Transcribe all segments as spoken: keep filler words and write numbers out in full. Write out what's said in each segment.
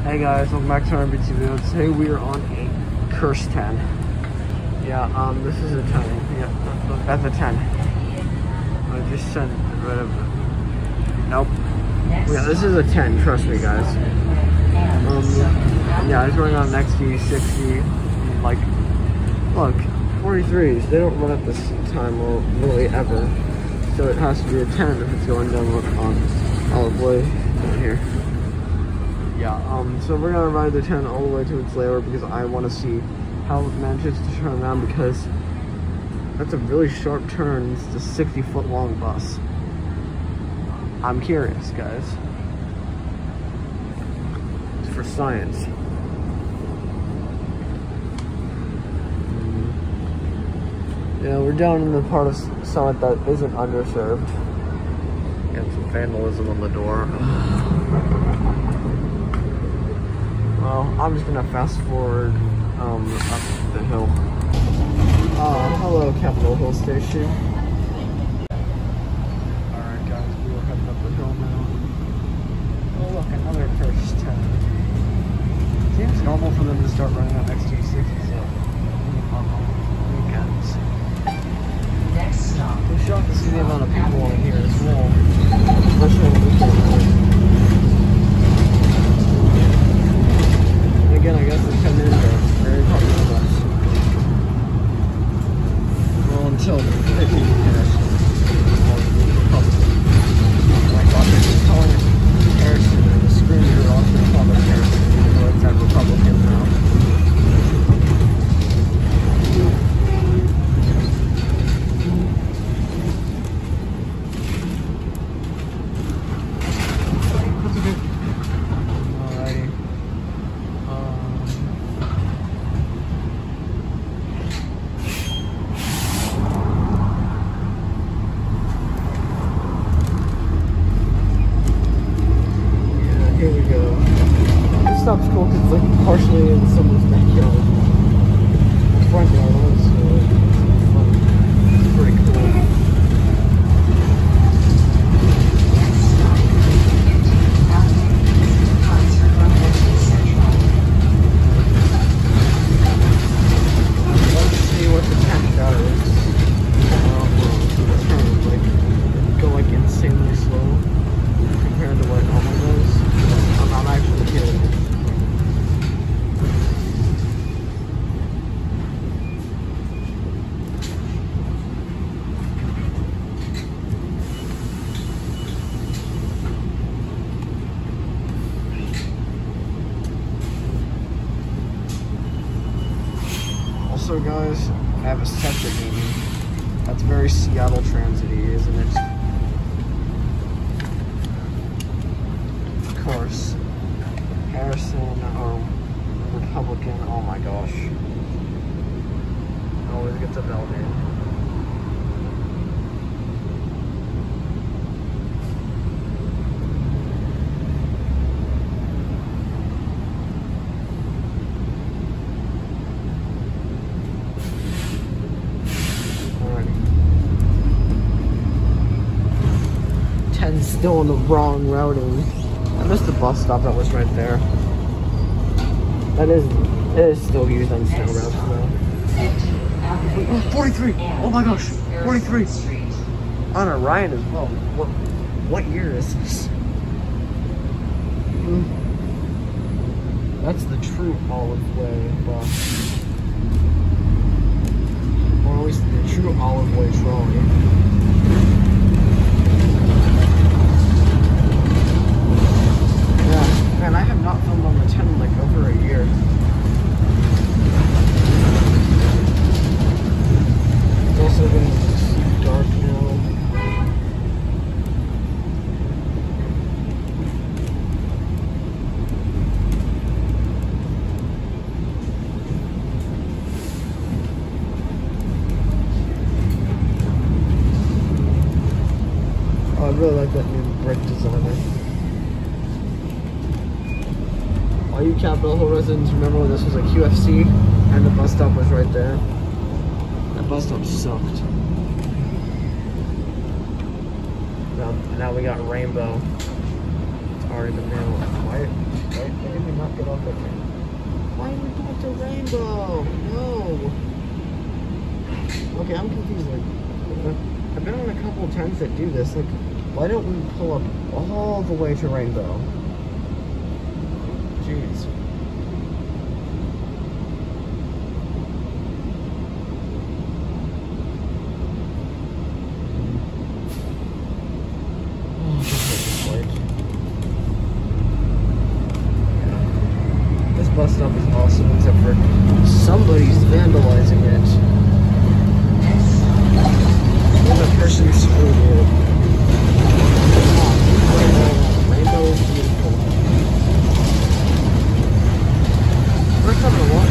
Hey guys, welcome back to our B T video. Today we are on a Curse ten. Yeah, um, this is a ten. Yeah, look, that's a ten. I just sent rid of it. Nope. Yeah, this is a ten, trust me guys. Um, yeah, it's running on an X T sixty. Like, look, forty-threes, they don't run at this time or really ever. So it has to be a ten if it's going down on Olive Way down here. Yeah, um, so we're gonna ride the ten all the way to its layover because I want to see how it manages to turn around, because that's a really sharp turn. It's a sixty foot long bus. I'm curious, guys. It's for science. Yeah, we're down in the part of Summit that isn't underserved. Got some vandalism on the door. Well, I'm just gonna fast forward um, up the hill. Uh, hello, Capitol Hill Station. Alright guys, we are heading up the hill now. Oh look, another Curse ten. Seems normal for them to start running on X T sixties on weekends. Next stop. I'm shocked to see the amount of people on here as well. Especially on the weekend. Again, I guess it's ten minutes are very popular bus. Well, until the fifteen minutes. My God, they're just calling it Harrison, and the screen here also called it Harrison, even though it's at Republican now. Here we go. This stop's cool because it's like partially in someone's backyard. Front yard, so it's pretty cool. Let's see what the tank does. Um, like, go like insanely slow compared to what normal does. I'm actually kidding. Also guys, I have a septic meeting. That's very Seattle Transit-y, isn't it? Of course. Harrison or Republican, oh my gosh. Always gets a bell name. Alrighty. ten's still in the wrong routing. I missed the bus stop that was right there. That is, it is still used on snow routes though. Oh, forty-three! Oh my gosh! forty-three! On Orion as well. What, what year is this? That's the true Olive Way bus. Or at least the true Olive Way trolley. Man, I have not filmed on the ten in like over a year. It's also getting dark now. Oh, I really like that new brake designer. All you Capitol Hill residents remember when this was a Q F C and the bus stop was right there? That bus stop sucked. Now, now we got Rainbow. It's already been mailed. Why, why, why did we not get to Rainbow. No. Okay, I'm confused. Like, I've been on a couple of times that do this. Like, why don't we pull up all the way to Rainbow? Jeez. Bus stop is awesome, except for somebody's vandalizing it. And the person screwed it. Rainbow is beautiful. We're coming along.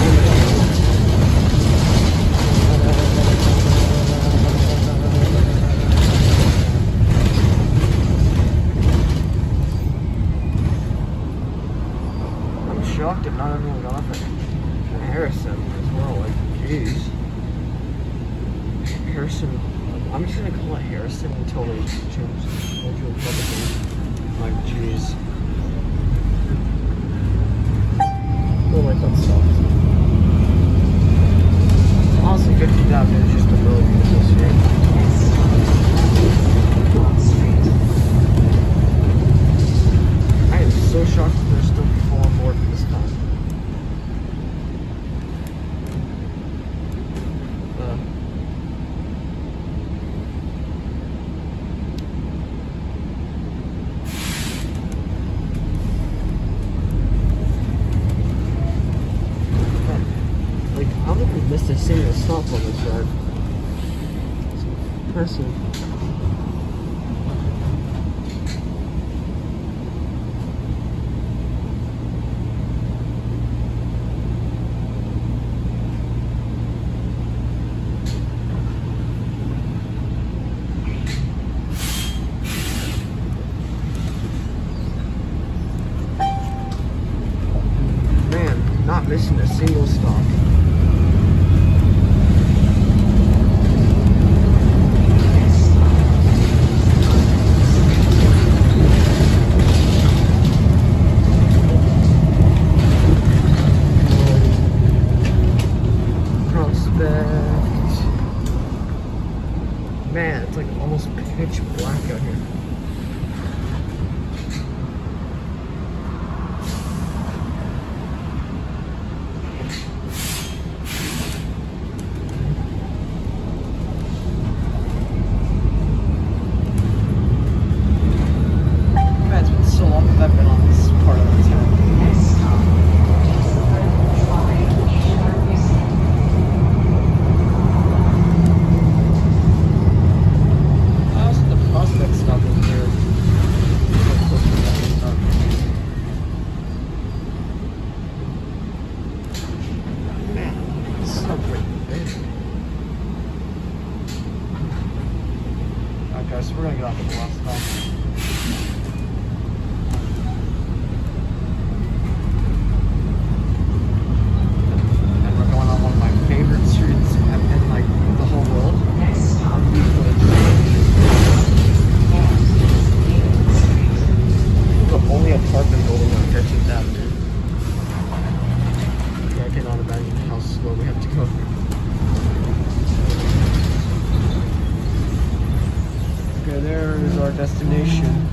Shocked that not everyone got off at Harrison as well. Like, jeez. Harrison. I'm just gonna call it Harrison until they change into a public. Like, jeez. Don't like that stuff. Honestly, fifteen Avenue is just a really beautiful street. I am so shocked that there's still people on board this time. Uh, like, I don't think we've missed a single stop on this ride. It's impressive. Not missing a single stop. Prospect. Man, it's like almost pitch black out here. I've been on this part of the town. I was at the Prospect stop over here. Man, this is not pretty big. Alright guys, so we're gonna get off at the last stop. Apartment building on thirteenth Avenue. I cannot imagine how slow we have to go. Okay, there is our destination.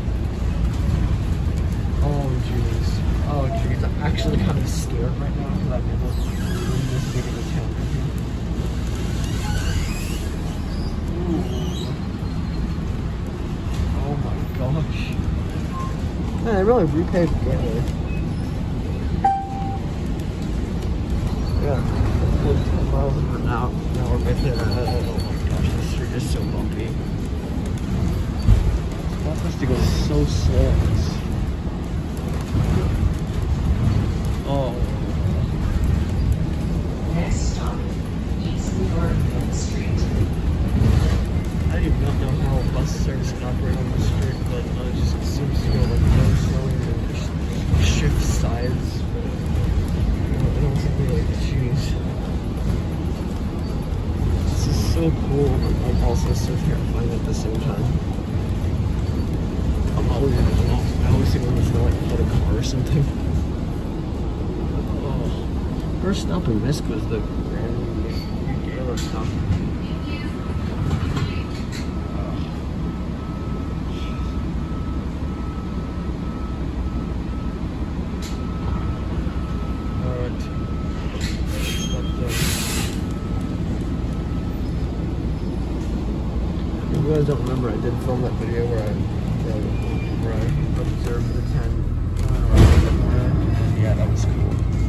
Oh jeez. Oh jeez, I'm actually kind of scared right now because I've never been this big of a town. Ooh. Oh my gosh. Man, they really repaved the gateway. Yeah, ten miles an hour. Now we're right there. Oh my gosh, this street is so bumpy. That has to go so slow. Oh. Next stop, East North Street. I do not know how bus service can operate on this street, but uh, it just seems to go like very slowly and just shift sides. I don't think we like jeez. This is so cool, but like also so terrifying at the same time. I'm always, I always think I'm just gonna like hit a car or something. First stop in Misk was the Grand Gala stop. If you guys don't remember, I did film that video where I, where I, where I observed the ten. Uh, yeah, that was cool.